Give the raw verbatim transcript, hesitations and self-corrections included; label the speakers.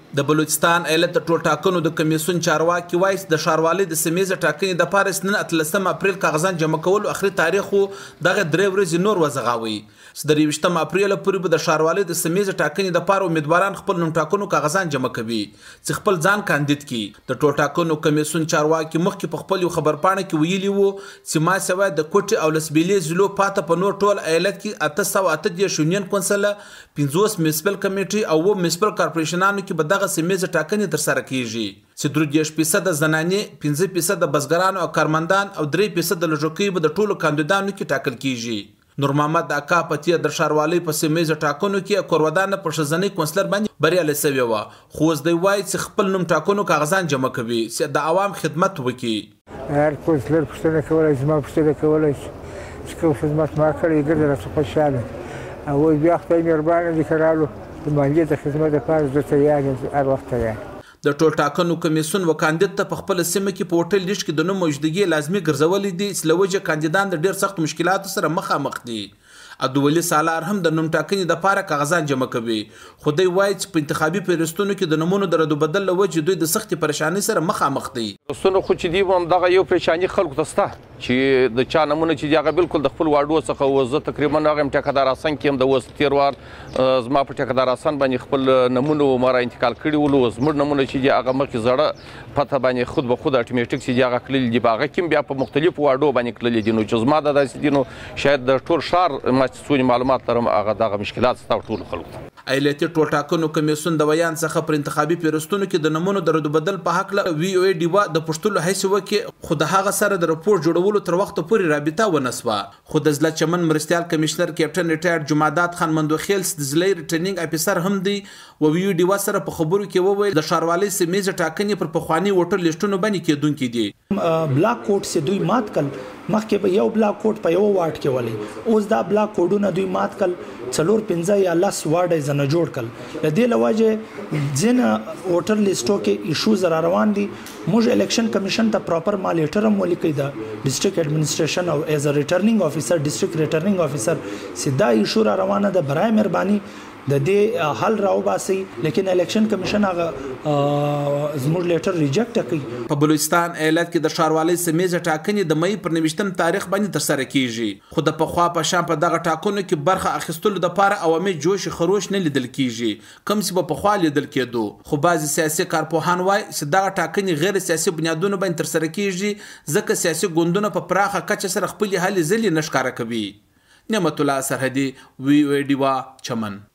Speaker 1: د بلوچستان ایالت د ټول ټاکنو د کمیسیون چارواکي وایي د ښاروالۍ د سیمې ټاکنې د پاره نن اتلسم اپریل کاغذان جمع کولو اخري تاریخ خو دغه درې ورځې نور وزغاوي. د یوویشتم اپریل پورې به د ښاروالۍ د سیمې ټاکنې د پاره امیدواران خپل نوم ټاکنو کاغذان جمع کوي چې خپل ځان کاندید کړي. د ټول ټاکنو کمیسیون چارواکي مخکې په خپل یو خبرپاڼه کې ویلي وو چې ما سوای د کوټې او لسبیلې ضلعو پاته په نور ټول ایالت کې اته سوه اته دېرش یونین کونسله، پنځوس میونسپل کمیټې او اووه میونسپل کارپوریشنانو کې به دغه سیمې ټاکنې ترسره کیږي چې درې دېرش فیصده زنانې، پنځه فیصده بزګران او کارمندان او درې فیصده لږکي به د ټولو کاندیدانو کې ټاکل کیږي. نور محمد اکا پتیه د ښاروالۍ په سیمې ټاکنو کې کورودانه په ښځنۍ کونسلر باندې بریالی سوې وه، خو اوس دی وایي چې خپل نوم ټاکنو کاغذان جمع کوي چې د عوام خدمت وکړي.
Speaker 2: هر کونسلر پوښتنه کولی شي، زما پوښتنه کولی شي چې کوم خدمت ما کړی ګرځه راڅه خوشحاله او اوس بیا خدای مهربانه دي که رالو د مالیې د خدمت دپاره زه تیار یم، هر وخت تیار.
Speaker 1: د ټول ټاکنو کمیسیون و کاندید ته په خپل سیمه کې په هوټل لیست کې د نوم موجودګي لازمي ګرځولې دي چې له وجې کاندیدان د ډېر سخت مشکلاتو سره مخامخ دي. عبدالولي سالار هم د نوم ټاکنې دپاره کاغذان جمع کوي، خو دوی وایي چې په انتخابي پیوستونو کې د نومونو د ردوبدل له وجې دوی د سختې پریشانۍ سره مخامخ دي.
Speaker 3: پیوستونو خو چې دي همدغه یو پریشاني خلکو ته شته چې د چا نمونه چې دي هغه بالکل د خپل واډو څخه اوس زه تقریبا هغه یم ټیکهدار حسن کې یم د اوس تېر وار زما په ټیکهدار حسن باندې خپل نمونه ما را انتقال کړي ولو. زموږ نمونه چې دي هغه مخکې زړه پته باندې خود به خود اټومیټیک چې دي هغه کړلي دي، په هغه کې بیا په مختلفو واډو باندې کړلي دي. نو چې زما د داسې دي نو شاید د ټول ښار ما چې څونې معلومات لرم هغه دغه مشکلات شته ټولو خلکو ته.
Speaker 1: ایالتي ټول ټاکنو کمیسیون د ویان څخه پر انتخابي پیوستونو کې د نمونو د ردوبدل په هکله وی او ای ډیوا د پوښتلو هڅې وکړې، خو د هغه سره د راپور جوړولو تر وخته پورې رابطه ونه سوه. خو د ضلع چمن مرستیال کمیشنر کیپټن ریټایر جمعداد خان مندوخیل د ضلعي ریټرنینګ افیسر هم دی و وی او ډیوا سره په خبرو کې وویل د ښاروالۍ سیمې ټاکنې پر پخواني ووټر لیسټونو باندې کېدونکي دي.
Speaker 4: بلاک کوډ سي دوی مات کړ، مخکې به یو بلاک کوډ په یو واټ کې ولې، اوس دا بلاک کوډونه دوی مات کړل، څلور پنځه یا لس واټ یې ځنه جوړ کړل. د دې له وجې ځینې ووټر لیسټو کې ایشوز را روان دي. موږ الیکشن کمیشن ته پراپر ما لیټر هم ولیکئ د ډسټرکټ ایډمنسټریشن او ایز ا ریټرنینګ افیسر ډسټرکټ ریټرنینګ افیسر چې دا ایشو را روانه ده، برای مهرباني د دې حل راوباسي. لیکن الیکشن کمیشن هغه زموږ لیټر ریجیکټ کړي.
Speaker 1: په بلوچستان ایالت کې د ښاروالۍ سیمې ټاکنې د مۍ پر نویشتم تاریخ باندې ترسره کیږي، خو د پخوا په شان په دغه ټاکنو کې برخه اخیستلو دپاره عوامي جوش خروش نه لیدل کیږي کوم چې به پخوا لیدل کېدو. خو بعضې سیاسي کارپوهان وایي چې دغه ټاکنې غیر سیاسي بنیادونو باندې ترسره کیږي ځکه سیاسي ګوندونه په پراخه کچه سره خپلې هلې ځلې نه ښکاره کوي. نعمت الله سرحدي، وی او ای ډیوا، چمن.